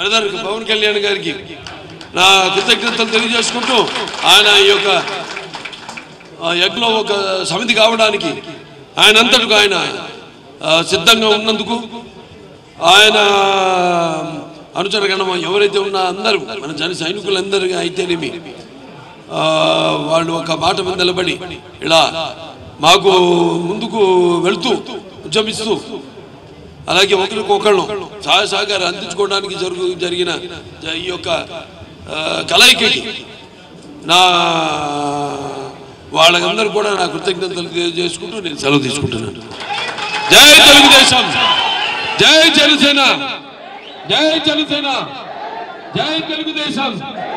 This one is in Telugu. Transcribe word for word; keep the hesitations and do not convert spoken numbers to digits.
బ్రదర్ పవన్ కళ్యాణ్ గారికి నా కృతజ్ఞతలు తెలియజేసుకుంటూ ఆయన ఈ యొక్క యజ్ఞంలో ఒక సమితి కావడానికి ఆయన అంతటికి ఆయన సిద్ధంగా ఉన్నందుకు ఆయన అనుచర గణం ఎవరైతే ఉన్నా అందరూ మన జన సైనికులందరికీ అయితేనేమి వాళ్ళు ఒక మాట మీద నిలబడి ఇలా మాకు ముందుకు వెళ్తూ ఉద్యమిస్తూ అలాగే ఒకరికొకళ్ళు సహాయ సహకారం అందించుకోవడానికి జరుగు జరిగిన ఈ యొక్క కలయికకి నా వాళ్ళందరూ కూడా నా కృతజ్ఞతలు తెలియజేసుకుంటూ నేను సెలవు తీసుకుంటున్నాను. జై తెలుగుదేశం, జై జనసేన, జై జనసేన, జై తెలుగుదేశం.